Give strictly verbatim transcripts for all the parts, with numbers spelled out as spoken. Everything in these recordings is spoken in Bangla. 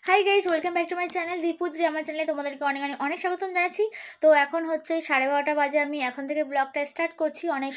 High guys, welcome back to my channel Dipudri. আমার চ্যানেলে তোমাদেরকে অনেক অনেক অনেক স্বাগতম জানাচ্ছি। তো এখন হচ্ছে সাড়ে বারোটা বাজে, আমি এখন থেকে ব্লগটা স্টার্ট করছি। অনেক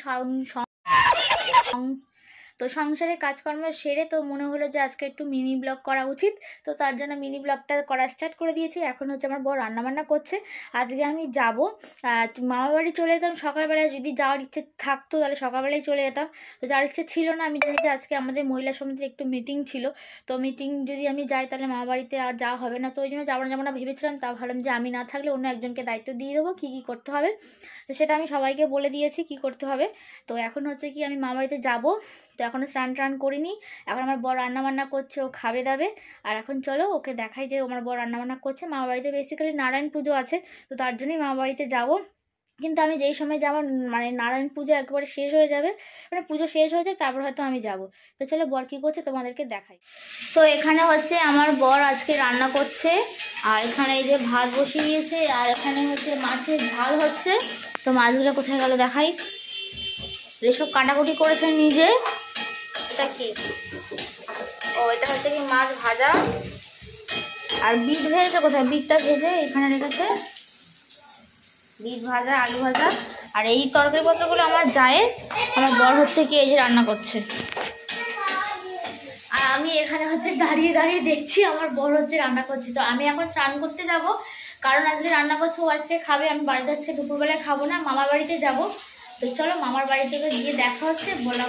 তো সংসারে কাজকর্ম সেরে তো মনে হলো যে আজকে একটু মিনি ব্লগ করা উচিত। তো তার জন্য মিনি ব্লগটা করা স্টার্ট করে দিয়েছি। এখন হচ্ছে আমার বড় রান্নাবান্না করছে। আজকে আমি যাব মামা বাড়ি চলে যেতাম সকালবেলায়, যদি যাওয়ার ইচ্ছে থাকতো তাহলে সকালবেলায় চলে যেতাম। তো যাওয়ার ইচ্ছে ছিল না। আমি জানি যে আজকে আমাদের মহিলা সমিতির একটু মিটিং ছিল, তো মিটিং যদি আমি যাই তাহলে মামা বাড়িতে আর যাওয়া হবে না। তো ওই জন্য যাবো না যাবো না ভেবেছিলাম। তা ভাবলাম যে আমি না থাকলে অন্য একজনকে দায়িত্ব দিয়ে দেবো কী কী করতে হবে। তো সেটা আমি সবাইকে বলে দিয়েছি কী করতে হবে। তো এখন হচ্ছে কি আমি মামা বাড়িতে যাবো। তো এখনও স্নান টান করিনি। এখন আমার বর রান্নাবান্না করছে, ও খাবে দাবে। আর এখন চলো ওকে দেখাই যে আমার বর রান্নাবান্না করছে। মামা বাড়িতে বেসিক্যালি নারায়ণ পুজো আছে, তো তার জন্যই মামা বাড়িতে যাবো। কিন্তু আমি যেই সময় যাবো মানে নারায়ণ পুজো একবারে শেষ হয়ে যাবে, মানে পুজো শেষ হয়ে যাবে, তারপর হয়তো আমি যাব। তো চলো বর কী করছে তোমাদেরকে দেখাই। তো এখানে হচ্ছে আমার বর আজকে রান্না করছে, আর এখানে এই যে ভাত বসিয়ে দিয়েছে, আর এখানে হচ্ছে মাছের ঝাল হচ্ছে। তো মাছগুলো কোথায় গেল দেখাই। এসব কাটাকুটি করেছে নিজে। এটা কি? ও এটা হচ্ছে কি মাছ ভাজা। আর বিট ভেজেছে কোথায়? বিটটা ভেজে এখানে রেখেছে। বিট ভাজা, আলু ভাজা। আর এই তরকারি পত্রগুলো আমার যায়, আমার বর হচ্ছে কি এই যে রান্না করছে। আর আমি এখানে হচ্ছে দাঁড়িয়ে দাঁড়িয়ে দেখছি আমার বর হচ্ছে রান্না করছে। তো আমি এখন স্নান করতে যাব, কারণ আজকে রান্না করছে ও আজকে খাবে। আমি বাড়িতে হচ্ছে দুপুরবেলায় খাবো না, মামার বাড়িতে যাব। তো চলো মামার বাড়ি থেকে গিয়ে দেখা হচ্ছে। ব্লগ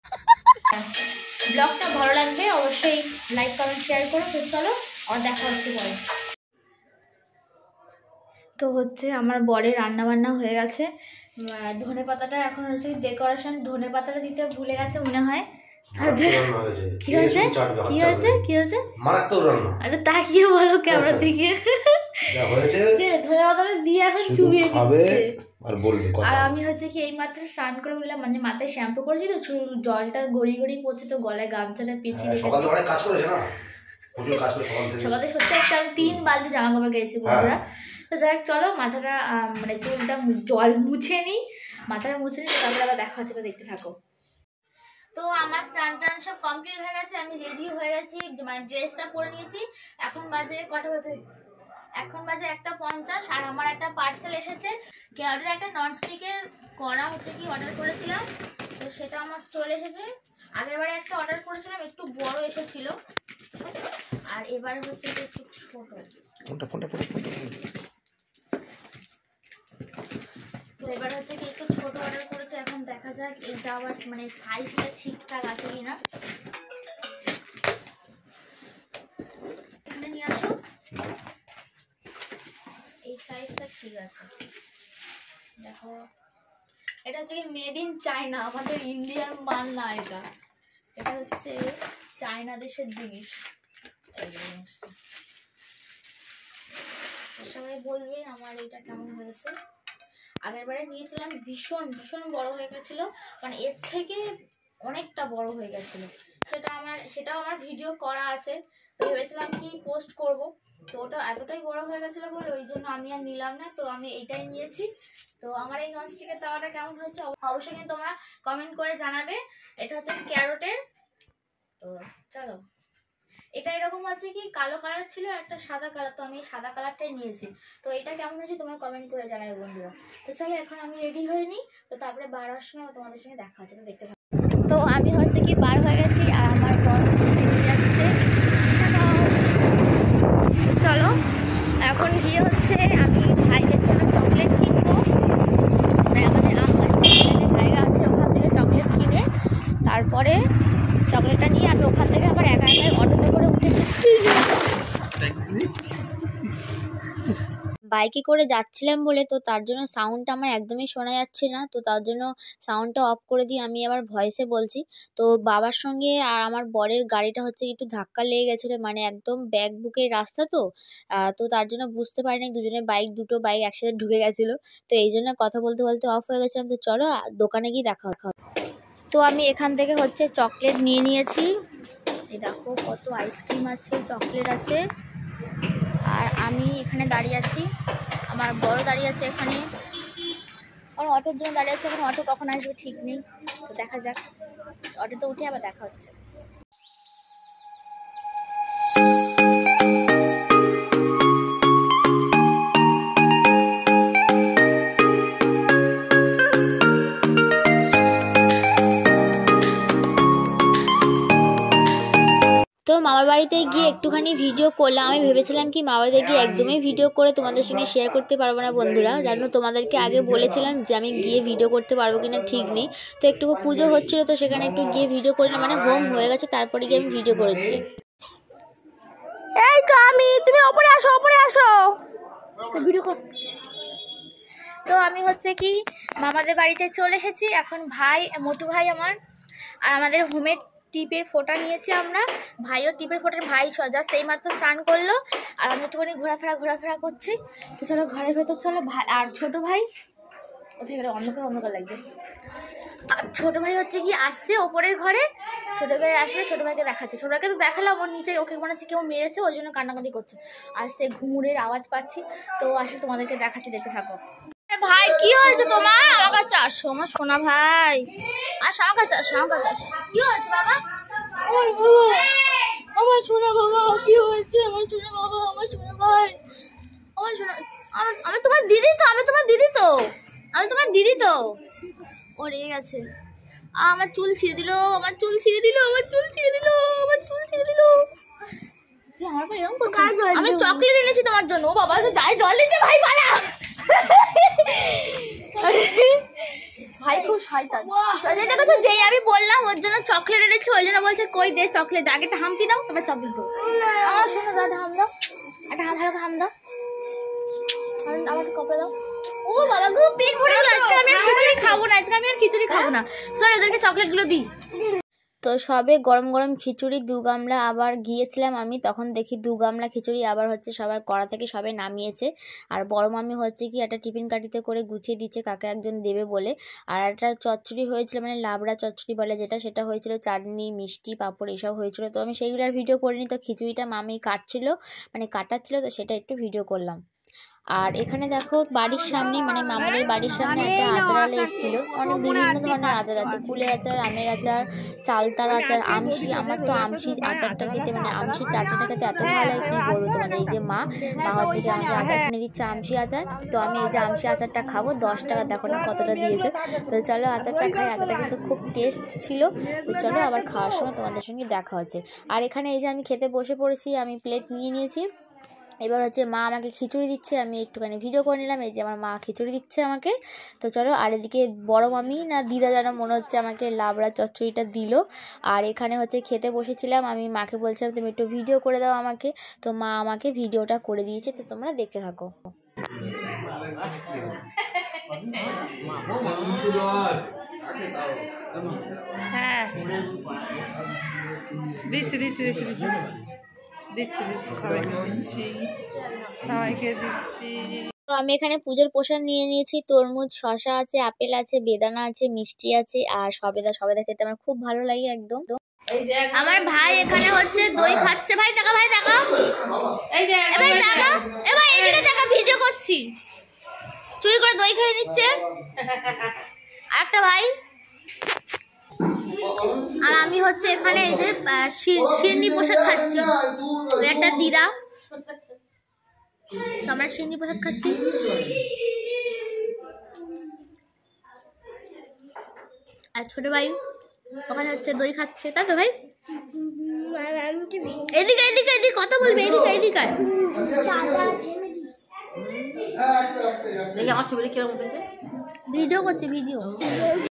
ব্লগটা ভালো লাগবে অবশ্যই লাইক কমেন্ট শেয়ার করো। তো চলো আমার দেখা হচ্ছে পরে। তো হচ্ছে আমার বরের রান্না বান্না হয়ে গেছে। ধনে পাতাটা এখন হচ্ছে ডেকোরেশন, ধনে পাতাটা দিতে ভুলে গেছে মনে হয়। কি হয়েছে কি হয়েছে কি হয়েছে মারাত্মক রান্না। আরে তাকিয়ে বলো ক্যামেরার দিকে। ধনে পাতাটা দিয়ে এখন চুবিয়ে দিচ্ছে। আর আমি হচ্ছে কি এই মাত্র স্নান করে উঠলাম, মানে মাথায় শ্যাম্পু করেছি, তো জলটা গড়ি গড়ি পড়ছে, তো গলায় গামছাটা পেঁচিয়ে রেখেছি। সকালে সত্যি একটা আমি তিন বালতি জামা কাপড় গেছি বন্ধুরা। তো যাই হোক চলো মাথাটা মানে চুলটা জল মুছে নিই, মাথাটা মুছে নিই, তারপরে আবার দেখা হচ্ছে। তো দেখতে থাকো। তো আমার স্নান টান সব কমপ্লিট হয়ে গেছে, আমি রেডি হয়ে গেছি, মানে ড্রেসটা পরে নিয়েছি। এখন বাজে কটা বাজে? এখন বাজে একটা পঞ্চাশ। আর আমার একটা পার্সেল এসেছে, কেয়ারের একটা ননস্টিকের কড়া হচ্ছে কি অর্ডার করেছিলাম, তো সেটা আমার চলে এসেছে। আগের বারে একটা অর্ডার করেছিলাম, একটু বড় এসেছিল, আর এবার হচ্ছে একটু ছোট। তো এবার হচ্ছে কি একটু ছোট অর্ডার করেছে। এখন দেখা যাক এটা আবার মানে সাইজটা ঠিকঠাক আছে কিনা। এখানে নিয়ে আসো, এই সাইজটা ঠিক আছে। দেখো এটা হচ্ছে কি মেড ইন চায়না, আমাদের ইন্ডিয়ান মাল না এটা। এটা হচ্ছে চায়না দেশের জিনিস। এই জিনিসটা সবাই বলবে আমার এটা কেমন হয়েছে। আগের বারে নিয়েছিলাম ভীষণ ভীষণ বড় হয়ে গেছিলো, মানে এর থেকে অনেকটা বড় হয়ে গেছিলো। সেটা আমার সেটাও আমার ভিডিও করা আছে, ভেবেছিলাম কি পোস্ট করব, তো ওটা এতটাই বড় হয়ে গেছিলো বলে ওই জন্য আমি আর নিলাম না। তো আমি এইটাই নিয়েছি। তো আমার এই ননস্টিকের তাওয়াটা কেমন হয়েছে অবশ্যই কিন্তু তোমরা কমেন্ট করে জানাবে। এটা হচ্ছে ক্যারোটের। তো চলো, এটা এরকম আছে কি কালো কালার ছিল আর একটা সাদা কালার, তো আমি সাদা কালারটাই নিয়েছি। তো এটা কেমন হয়েছে তোমরা কমেন্ট করে জানাবে বন্ধুরা। তো চলো এখন আমি রেডি হয়ে নিই, তো তারপরে বার হওয়ার সময় তোমাদের সঙ্গে দেখা হচ্ছে। তো দেখতে থাকো। তো আমি হচ্ছে কি বার হয়ে গেছি, আর আমার বর হচ্ছে যাচ্ছে। চলো এখন গিয়ে হচ্ছে আমি ভাইয়ের জন্য চকলেট কিনবো। মানে আমাদের আম গাছে জায়গা আছে, ওখান থেকে চকলেট কিনে তারপরে চকলেটটা নিয়ে আমি ওখান থেকে আবার একা একাই অটোতে করে উঠেছি। বাইকে করে যাচ্ছিলাম বলে তো তার জন্য সাউন্ডটা আমার একদমই শোনা যাচ্ছে না, তো তার জন্য সাউন্ডটা অফ করে দিয়ে আমি আবার ভয়েসে বলছি। তো বাবার সঙ্গে আর আমার বরের গাড়িটা হচ্ছে একটু ধাক্কা লেগে গেছিলো, মানে একদম ব্যাক বুকের রাস্তা, তো তো তার জন্য বুঝতে পারিনি দুজনের বাইক দুটো বাইক একসাথে ঢুকে গেছিলো। তো এই জন্য কথা বলতে বলতে অফ হয়ে গেছিলাম। তো চলো দোকানে গিয়ে দেখা দেখা। তো আমি এখান থেকে হচ্ছে চকলেট নিয়ে নিয়েছি। এই দেখো কত আইসক্রিম আছে, চকলেট আছে। আর আমি এখানে দাঁড়িয়ে আছি, আমার বড় দাঁড়িয়ে আছে এখানে, আর অটোর জন্য দাঁড়িয়ে আছে। এখন অটো কখন আসবে ঠিক নেই, তো দেখা যাক। অটোতে উঠে আবার দেখা হচ্ছে। বাড়িতে গিয়ে একটুখানি ভিডিও করলাম। আমি ভেবেছিলাম কি মা বাড়িতে গিয়ে একদমই ভিডিও করে তোমাদের সঙ্গে শেয়ার করতে পারবো না বন্ধুরা, জানো তোমাদেরকে আগে বলেছিলাম যে আমি গিয়ে ভিডিও করতে পারবো কিনা ঠিক নেই। তো একটু পুজো হচ্ছিলো তো সেখানে একটু গিয়ে ভিডিও করে না, মানে হোম হয়ে গেছে তারপরে গিয়ে আমি ভিডিও করেছি। এই তো আমি, তুমি ওপরে আসো, ওপরে আসো ভিডিও কর। তো আমি হচ্ছে কি মামাদের বাড়িতে চলে এসেছি। এখন ভাই, মোটু ভাই আমার, আর আমাদের হোমের টিপের ফোঁটা নিয়েছি আমরা। ভাইও টিপের ফোঁটার, ভাই জাস্ট এইমাত্র স্নান করলো আর আমি একটুখানি ঘোরাফেরা ঘোরাফেরা করছি। তো চলো ঘরের ভেতর চলো। ভাই আর ছোটো ভাই ওখানে অন্ধকার অন্ধকার লাগছে। আর ছোটো ভাই হচ্ছে কি আসছে ওপরের ঘরে। ছোটো ভাই আসলে ছোটো ভাইকে দেখাচ্ছে। ছোটো ভাইকে তো দেখালাম, ওর নিচে ওকে মনে হচ্ছে কেউ মেরেছে, ওই জন্য কান্নাকাটি করছে। আর সে ঘুমুরের আওয়াজ পাচ্ছি, তো আসলে তোমাদেরকে দেখাচ্ছি, দেখতে থাকো। ভাই কি হয়েছে তোমার? আমার কাছে আসো, আমার সোনা ভাই, আসো আমার কাছে, আসো আমার কাছে আসো। কি হয়েছে বাবা? আমার সোনা বাবা, কি হয়েছে? আমার সোনা বাবা, আমার সোনা ভাই, আমার সোনা, আমি তোমার দিদি তো, আমি তোমার দিদি তো, আমি তোমার দিদি তো। ও রেগে গেছে, আমার চুল ছিঁড়ে দিল, আমার চুল ছিঁড়ে দিল, আমার চুল ছিঁড়ে দিল, আমার চুল ছিঁড়ে দিল। আমি চকলেট এনেছি তোমার জন্য। ও বাবা, যাই জল দিচ্ছে ভাই, পালা। ভাই খুব শয়তান। দেখো যেই আমি বললাম ওর জন্য চকলেট এনেছি, ওই জন্য বলছে কই দে চকলেট, আগে একটা হাম্পি দাও তবে চকলেট দাও। আমার শোনো দাও, একটা হাম দাও, একটা হাম, ভালো হাম দাও, আমাকে কপড়া দাও। ও বাবা গো, পেট ভরে গেল। আজকে আমি আর খিচুড়ি খাবো না, আজকে আমি আর খিচুড়ি খাবো না। চল ওদেরকে চকলেটগুলো দিই। তো সবে গরম গরম খিচুড়ি দু গামলা আবার গিয়েছিলাম আমি, তখন দেখি দু গামলা খিচুড়ি আবার হচ্ছে সবাই কড়া থেকে সবাই নামিয়েছে। আর বড় মামি হচ্ছে কি একটা টিফিন কাটিতে করে গুছিয়ে দিচ্ছে কাকে একজন দেবে বলে। আর একটা চচ্চড়ি হয়েছিল, মানে লাবড়া চচ্চড়ি বলে যেটা, সেটা হয়েছিল, চাটনি মিষ্টি পাঁপড় এইসব হয়েছিল। তো আমি সেইগুলো আর ভিডিও করিনি। তো খিচুড়িটা মামি কাটছিল, মানে কাটাচ্ছিল, তো সেটা একটু ভিডিও করলাম। আর এখানে দেখো বাড়ির সামনে, মানে মামাদের বাড়ির সামনে একটা আচারালে এসেছিল। অনেক বিভিন্ন ধরনের আচার আছে, কুলের আচার, আমের আচার, চালতার আচার, আমশি। আমার তো আমশি আচারটা খেতে, মানে আমশি চাটনিটা খেতে এত ভালো লাগে কি বলবো তোমাদের। এই যে মা মা হচ্ছে কি আমাকে আচার কিনে দিচ্ছে, আমশি আচার। তো আমি এই যে আমশি আচারটা খাবো, দশ টাকা দেখো না কতটা দিয়েছে। তো চলো আচারটা খাই, আচারটা কিন্তু খুব টেস্ট ছিল। তো চলো আবার খাওয়ার সময় তোমাদের সঙ্গে দেখা হচ্ছে। আর এখানে এই যে আমি খেতে বসে পড়েছি, আমি প্লেট নিয়ে নিয়েছি। এবার হচ্ছে মা আমাকে খিচুড়ি দিচ্ছে, আমি একটুখানি ভিডিও করে নিলাম। এই যে আমার মা খিচুড়ি দিচ্ছে আমাকে। তো চলো, আর এদিকে বড় মামি না দিদা যেন মনে হচ্ছে আমাকে লাবড়া চচ্চড়িটা দিল। আর এখানে হচ্ছে খেতে বসেছিলাম, আমি মাকে বলছিলাম তুমি একটু ভিডিও করে দাও আমাকে। তো মা আমাকে ভিডিওটা করে দিয়েছে, তো তোমরা দেখতে থাকো। হ্যাঁ দিচ্ছি দিচ্ছি দিচ্ছি দিচ্ছি দিচ্ছি দিচ্ছি সবাইকে দিচ্ছি সবাইকে দিচ্ছি। তো আমি এখানে পুজোর প্রসাদ নিয়ে নিয়েছি, তরমুজ, শসা আছে, আপেল আছে, বেদানা আছে, মিষ্টি আছে, আর সবেদা। সবেদা খেতে আমার খুব ভালো লাগে একদম। আমার ভাই এখানে হচ্ছে দই খাচ্ছে। ভাই দেখা, ভাই দেখা, এই ভাই দেখা, এ ভাই এদিকে দেখা, ভিডিও করছি, চুরি করে দই খেয়ে নিচ্ছে আরেকটা ভাই। আর আমি হচ্ছে এখানে এই যে শিরনি প্রসাদ খাচ্ছি, ওই একটা দিদা। তো আমরা শিরনি প্রসাদ খাচ্ছি। আর ছোট ভাই ওখানে হচ্ছে দই খাচ্ছে, তাই তো ভাই? এদিকে এদিকে এদিকে কথা বলবে, এদিকে এদিকে। আমার ছবিটা কিরকম হয়েছে? ভিডিও করছে, ভিডিও।